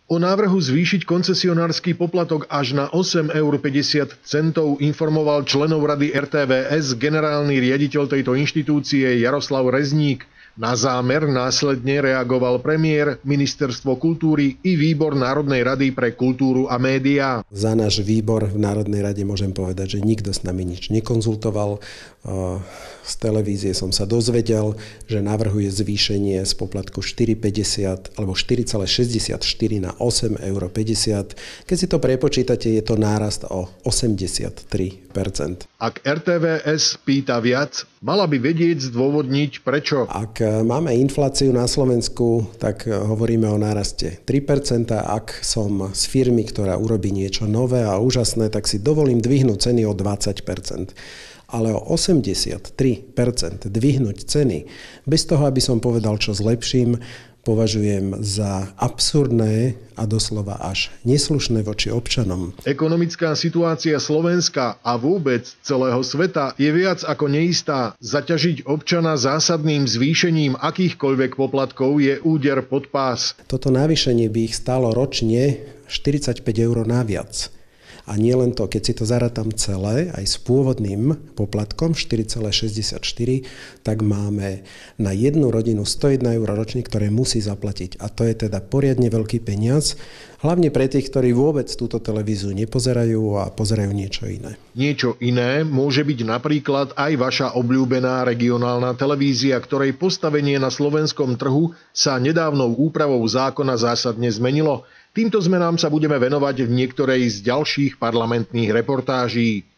O návrhu zvýšiť koncesionársky poplatok až na 8,50 € informoval členov rady RTVS generálny riaditeľ tejto inštitúcie Jaroslav Rezník. Na zámer následne reagoval premiér, ministerstvo kultúry i výbor Národnej rady pre kultúru a médiá. Za náš výbor v Národnej rade môžem povedať, že nikto s nami nič nekonzultoval. Z televízie som sa dozvedel, že navrhuje zvýšenie z poplatku 4,50 alebo 4,64 na 8,50 €. Keď si to prepočítate, je to nárast o 83%. Ak RTVS pýta viac, mala by vedieť zdôvodniť prečo. Ak máme infláciu na Slovensku, tak hovoríme o náraste 3%. Ak som z firmy, ktorá urobí niečo nové a úžasné, tak si dovolím dvihnúť ceny o 20%. Ale o 83% dvihnúť ceny, bez toho, aby som povedal, čo zlepším, považujem za absurdné a doslova až neslušné voči občanom. Ekonomická situácia Slovenska a vôbec celého sveta je viac ako neistá. Zaťažiť občana zásadným zvýšením akýchkoľvek poplatkov je úder pod pás. Toto navýšenie by ich stálo ročne 45 € naviac. A nie len to, keď si to zarátam celé, aj s pôvodným poplatkom 4,64, tak máme na jednu rodinu 101 € ročne, ktoré musí zaplatiť. A to je teda poriadne veľký peniaz, hlavne pre tých, ktorí vôbec túto televíziu nepozerajú a pozerajú niečo iné. Niečo iné môže byť napríklad aj vaša obľúbená regionálna televízia, ktorej postavenie na slovenskom trhu sa nedávnou úpravou zákona zásadne zmenilo. Týmto zmenám sa budeme venovať v niektorej z ďalších parlamentných reportáží.